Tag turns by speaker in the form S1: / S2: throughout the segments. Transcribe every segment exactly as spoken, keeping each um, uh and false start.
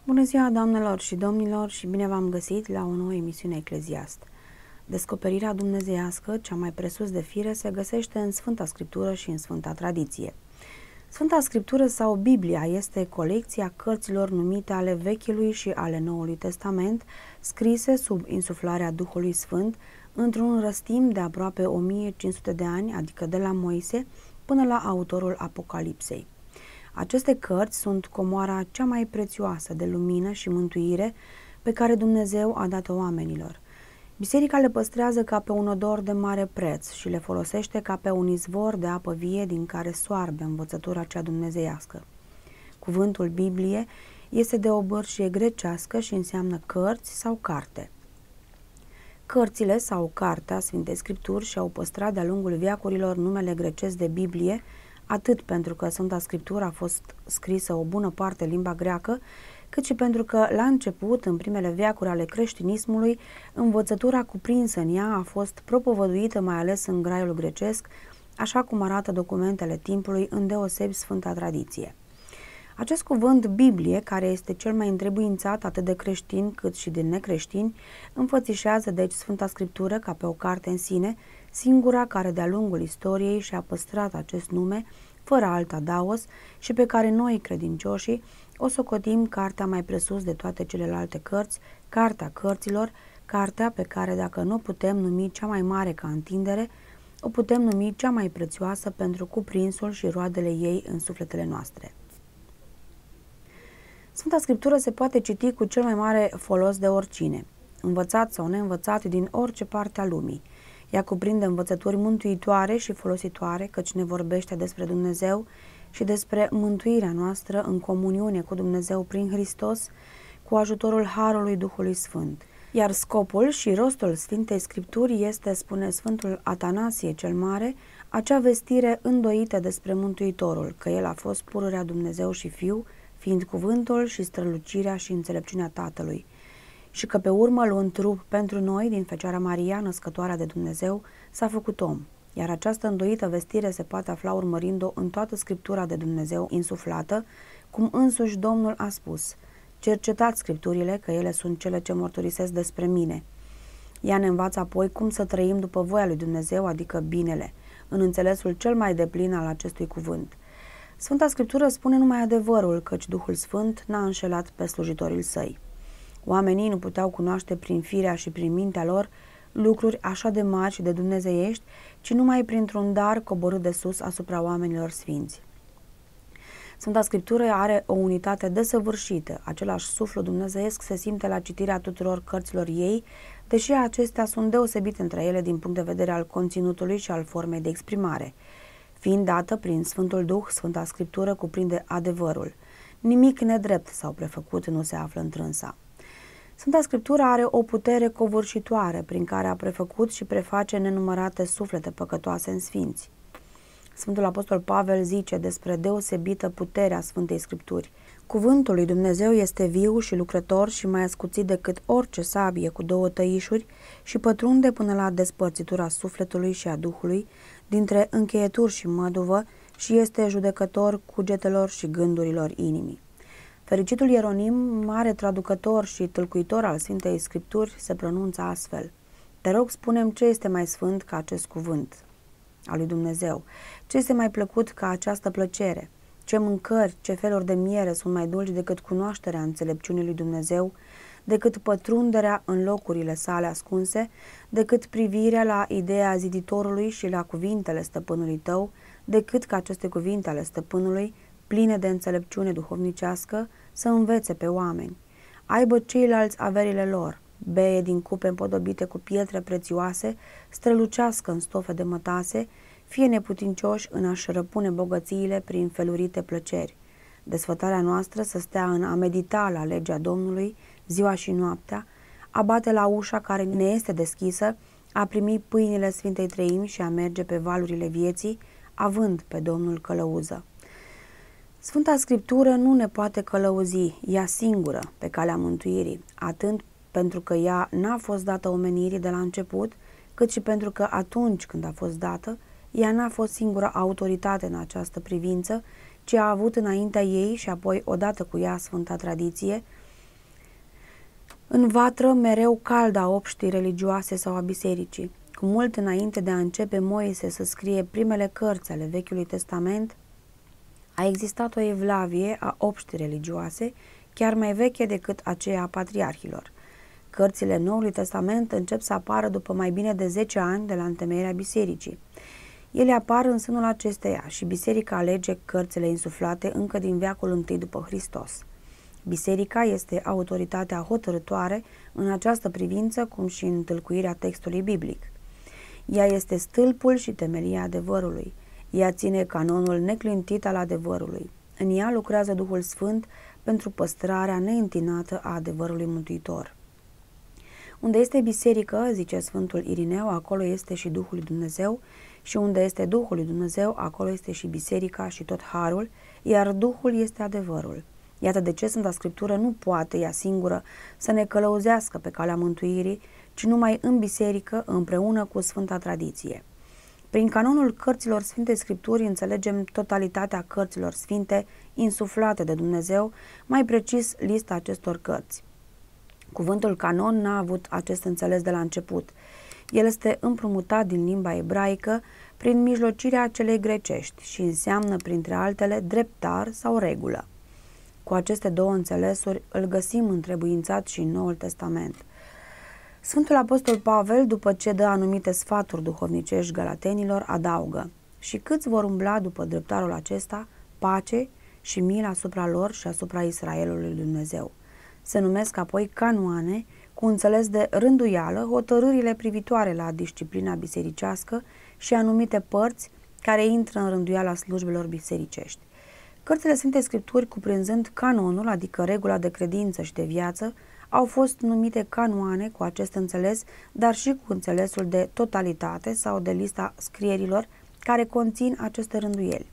S1: Bună ziua, doamnelor și domnilor, și bine v-am găsit la o nouă emisiune Ecleziast. Descoperirea dumnezeiască, cea mai presus de fire, se găsește în Sfânta Scriptură și în Sfânta Tradiție. Sfânta Scriptură sau Biblia este colecția cărților numite ale Vechiului și ale Noului Testament, scrise sub insuflarea Duhului Sfânt într-un răstim de aproape o mie cinci sute de ani, adică de la Moise până la autorul Apocalipsei. Aceste cărți sunt comoara cea mai prețioasă de lumină și mântuire pe care Dumnezeu a dat-o oamenilor. Biserica le păstrează ca pe un odor de mare preț și le folosește ca pe un izvor de apă vie din care soarbe învățătura cea dumnezeiască. Cuvântul Biblie este de obârșie grecească și înseamnă cărți sau carte. Cărțile sau cartea Sfintei Scripturi și-au păstrat de-a lungul veacurilor numele grecesc de Biblie, atât pentru că Sfânta Scriptură a fost scrisă o bună parte în limba greacă, cât și pentru că, la început, în primele veacuri ale creștinismului, învățătura cuprinsă în ea a fost propovăduită mai ales în graiul grecesc, așa cum arată documentele timpului, îndeosebi Sfânta Tradiție. Acest cuvânt Biblie, care este cel mai întrebuințat atât de creștini cât și de necreștini, înfățișează deci Sfânta Scriptură ca pe o carte în sine, singura care de-a lungul istoriei și-a păstrat acest nume, fără alt adaos, și pe care noi, credincioșii, o socotim cartea mai presus de toate celelalte cărți, cartea cărților, cartea pe care, dacă nu putem numi cea mai mare ca întindere, o putem numi cea mai prețioasă pentru cuprinsul și roadele ei în sufletele noastre. Sfânta Scriptură se poate citi cu cel mai mare folos de oricine, învățat sau neînvățat din orice parte a lumii. Ea cuprinde învățături mântuitoare și folositoare, căci ne vorbește despre Dumnezeu și despre mântuirea noastră în comuniune cu Dumnezeu prin Hristos, cu ajutorul Harului Duhului Sfânt. Iar scopul și rostul Sfintei Scripturi este, spune Sfântul Atanasie cel Mare, acea vestire îndoită despre Mântuitorul, că El a fost pururea Dumnezeu și Fiu, fiind cuvântul și strălucirea și înțelepciunea Tatălui, și că pe urmă, luând trup pentru noi din Fecioara Maria, născătoarea de Dumnezeu, s-a făcut om. Iar această îndoită vestire se poate afla urmărind-o în toată Scriptura de Dumnezeu insuflată, cum însuși Domnul a spus: cercetați Scripturile, că ele sunt cele ce mărturisesc despre mine. Ea ne învață apoi cum să trăim după voia lui Dumnezeu, adică binele, în înțelesul cel mai deplin al acestui cuvânt. Sfânta Scriptură spune numai adevărul, căci Duhul Sfânt n-a înșelat pe slujitorii săi. Oamenii nu puteau cunoaște prin firea și prin mintea lor lucruri așa de mari și de dumnezeiești, ci numai printr-un dar coborât de sus asupra oamenilor sfinți. Sfânta Scriptură are o unitate desăvârșită, același suflu dumnezeiesc se simte la citirea tuturor cărților ei, deși acestea sunt deosebite între ele din punct de vedere al conținutului și al formei de exprimare. Fiind dată prin Sfântul Duh, Sfânta Scriptură cuprinde adevărul. Nimic nedrept sau prefăcut nu se află întrânsa. Sfânta Scriptură are o putere covârșitoare prin care a prefăcut și preface nenumărate suflete păcătoase în sfinți. Sfântul Apostol Pavel zice despre deosebită puterea Sfântei Scripturi: cuvântul lui Dumnezeu este viu și lucrător și mai ascuțit decât orice sabie cu două tăișuri și pătrunde până la despărțitura sufletului și a Duhului, dintre încheieturi și măduvă, și este judecător cugetelor și gândurilor inimii. Fericitul Ieronim, mare traducător și tâlcuitor al Sfintei Scripturi, se pronunță astfel: te rog, spune-mi ce este mai sfânt ca acest cuvânt al lui Dumnezeu, ce este mai plăcut ca această plăcere, ce mâncări, ce feluri de miere sunt mai dulci decât cunoașterea înțelepciunii lui Dumnezeu, decât pătrunderea în locurile sale ascunse, decât privirea la ideea ziditorului și la cuvintele stăpânului tău, decât ca aceste cuvinte ale stăpânului, pline de înțelepciune duhovnicească, să învețe pe oameni. Aibă ceilalți averile lor, beie din cupe împodobite cu pietre prețioase, strălucească în stofe de mătase, fie neputincioși în a-și răpune bogățiile prin felurite plăceri. Desfătarea noastră să stea în a medita la legea Domnului ziua și noaptea, a bate la ușa care ne este deschisă, a primi pâinile Sfintei Treimi și a merge pe valurile vieții, având pe Domnul călăuză. Sfânta Scriptură nu ne poate călăuzi, ea singură, pe calea mântuirii, atât pentru că ea n-a fost dată omenirii de la început, cât și pentru că atunci când a fost dată, ea n-a fost singura autoritate în această privință, ci a avut înaintea ei și apoi odată cu ea Sfânta Tradiție, în vatră mereu cald a obștii religioase sau a bisericii. Cu mult înainte de a începe Moise să scrie primele cărți ale Vechiului Testament, a existat o evlavie a obștii religioase, chiar mai veche decât aceea a patriarhilor. Cărțile Noului Testament încep să apară după mai bine de zece ani de la întemeierea bisericii. Ele apar în sânul acesteia și biserica alege cărțile insuflate încă din veacul întâi după Hristos. Biserica este autoritatea hotărătoare în această privință, cum și în tâlcuirea textului biblic. Ea este stâlpul și temelia adevărului. Ea ține canonul neclintit al adevărului. În ea lucrează Duhul Sfânt pentru păstrarea neîntinată a adevărului mântuitor. Unde este biserică, zice Sfântul Irineu, acolo este și Duhul lui Dumnezeu, și unde este Duhul lui Dumnezeu, acolo este și biserica și tot harul, iar Duhul este adevărul. Iată de ce Sfânta Scriptură nu poate, ea singură, să ne călăuzească pe calea mântuirii, ci numai în biserică, împreună cu Sfânta Tradiție. Prin canonul cărților Sfintei Scripturi înțelegem totalitatea cărților sfinte insuflate de Dumnezeu, mai precis lista acestor cărți. Cuvântul canon n-a avut acest înțeles de la început. El este împrumutat din limba ebraică prin mijlocirea celei grecești și înseamnă, printre altele, dreptar sau regulă. Cu aceste două înțelesuri îl găsim întrebuințat și în Noul Testament. Sfântul Apostol Pavel, după ce dă anumite sfaturi duhovnicești galatenilor, adaugă: și câți vor umbla după dreptarul acesta, pace și milă asupra lor și asupra Israelului lui Dumnezeu. Se numesc apoi canoane, cu înțeles de rânduială, hotărârile privitoare la disciplina bisericească și anumite părți care intră în rânduiala slujbelor bisericești. Cărțile Sfintei Scripturi, cuprinzând canonul, adică regula de credință și de viață, au fost numite canoane cu acest înțeles, dar și cu înțelesul de totalitate sau de lista scrierilor care conțin aceste rânduieli.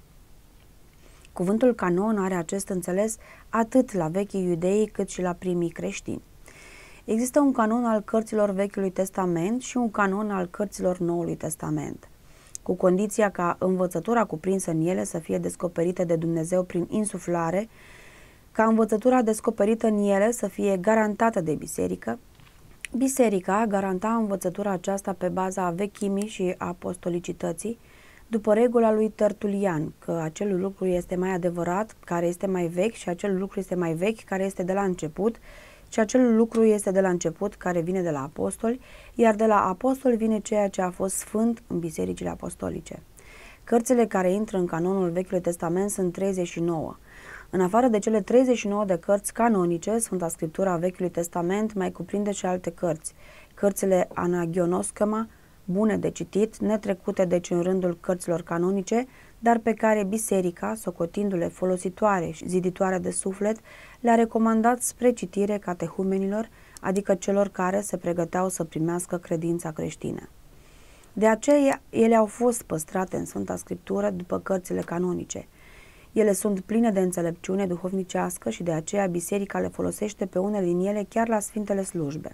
S1: Cuvântul canon are acest înțeles atât la vechii iudei cât și la primii creștini. Există un canon al cărților Vechiului Testament și un canon al cărților Noului Testament, cu condiția ca învățătura cuprinsă în ele să fie descoperită de Dumnezeu prin insuflare, ca învățătura descoperită în ele să fie garantată de biserică. Biserica garanta învățătura aceasta pe baza vechimii și apostolicității, după regula lui Tertulian, că acel lucru este mai adevărat, care este mai vechi, și acel lucru este mai vechi, care este de la început, și acel lucru este de la început, care vine de la apostoli, iar de la apostoli vine ceea ce a fost sfânt în bisericile apostolice. Cărțile care intră în canonul Vechiului Testament sunt treizeci și nouă. În afară de cele treizeci și nouă de cărți canonice, Sfânta Scriptura Vechiului Testament mai cuprinde și alte cărți. Cărțile Anagionoscoma, bune de citit, netrecute deci în rândul cărților canonice, dar pe care biserica, socotindu-le folositoare și ziditoare de suflet, le-a recomandat spre citire catehumenilor, adică celor care se pregăteau să primească credința creștină. De aceea, ele au fost păstrate în Sfânta Scriptură după cărțile canonice. Ele sunt pline de înțelepciune duhovnicească și de aceea biserica le folosește pe unele din ele chiar la Sfintele Slujbe.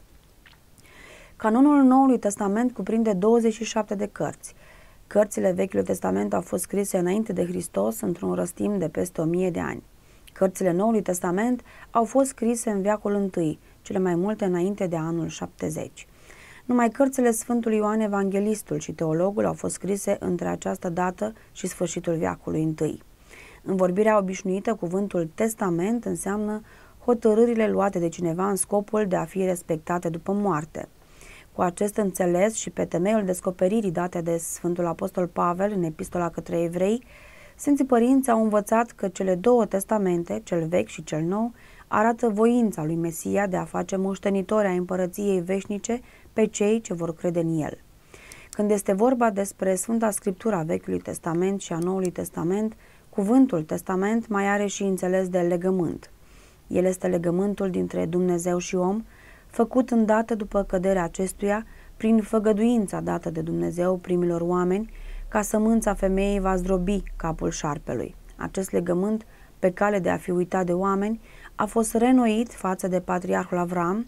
S1: Canonul Noului Testament cuprinde douăzeci și șapte de cărți. Cărțile Vechiului Testament au fost scrise înainte de Hristos într-un răstim de peste o mie de ani. Cărțile Noului Testament au fost scrise în veacul întâi, cele mai multe înainte de anul șaptezeci. Numai cărțile Sfântului Ioan Evanghelistul și Teologul au fost scrise între această dată și sfârșitul veacului întâi. În vorbirea obișnuită, cuvântul testament înseamnă hotărârile luate de cineva în scopul de a fi respectate după moarte. Cu acest înțeles și pe temeiul descoperirii date de Sfântul Apostol Pavel în Epistola către Evrei, Sfinții Părinți au învățat că cele două testamente, cel vechi și cel nou, arată voința lui Mesia de a face moștenitori ai împărăției veșnice pe cei ce vor crede în el. Când este vorba despre Sfânta Scriptura Vechiului Testament și a Noului Testament, cuvântul testament mai are și înțeles de legământ. El este legământul dintre Dumnezeu și om, făcut îndată după căderea acestuia, prin făgăduința dată de Dumnezeu primilor oameni, ca sămânța femeii va zdrobi capul șarpelui. Acest legământ, pe cale de a fi uitat de oameni, a fost renoit față de patriarhul Avram,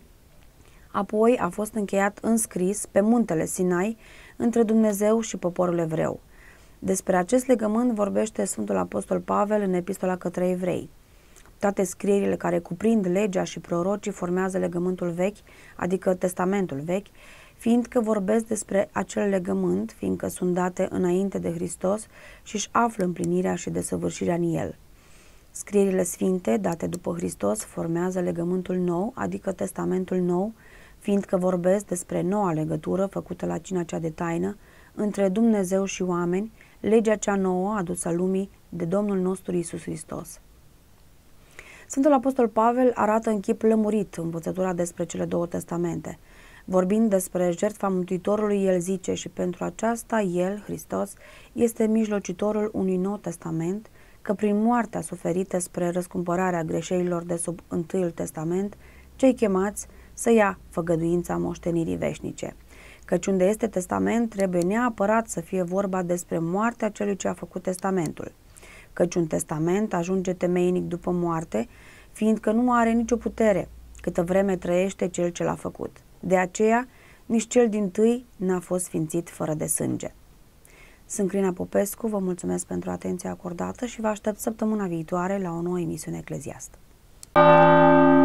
S1: apoi a fost încheiat înscris pe muntele Sinai între Dumnezeu și poporul evreu. Despre acest legământ vorbește Sfântul Apostol Pavel în Epistola către Evrei. Toate scrierile care cuprind legea și prorocii formează legământul vechi, adică testamentul vechi, fiindcă vorbesc despre acel legământ, fiindcă sunt date înainte de Hristos și își află împlinirea și desăvârșirea în el. Scrierile sfinte, date după Hristos, formează legământul nou, adică testamentul nou, fiindcă vorbesc despre noua legătură făcută la cina cea de taină între Dumnezeu și oameni, legea cea nouă adusă lumii de Domnul nostru Iisus Hristos. Sfântul Apostol Pavel arată în chip lămurit învățătura despre cele două testamente. Vorbind despre jertfa Mântuitorului, el zice: și pentru aceasta el, Hristos, este mijlocitorul unui nou testament, că prin moartea suferită spre răscumpărarea greșelilor de sub Întâiul Testament, cei chemați să ia făgăduința moștenirii veșnice. Căci unde este testament, trebuie neapărat să fie vorba despre moartea celui ce a făcut testamentul. Căci un testament ajunge temeinic după moarte, fiindcă nu are nicio putere, câtă vreme trăiește cel ce l-a făcut. De aceea, nici cel dintâi n-a fost sfințit fără de sânge. Sunt Crina Popescu, vă mulțumesc pentru atenția acordată și vă aștept săptămâna viitoare la o nouă emisiune Ecleziast.